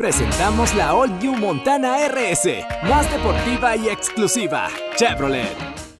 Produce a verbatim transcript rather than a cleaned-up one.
presentamos la All New Montana R S, más deportiva y exclusiva. Chevrolet.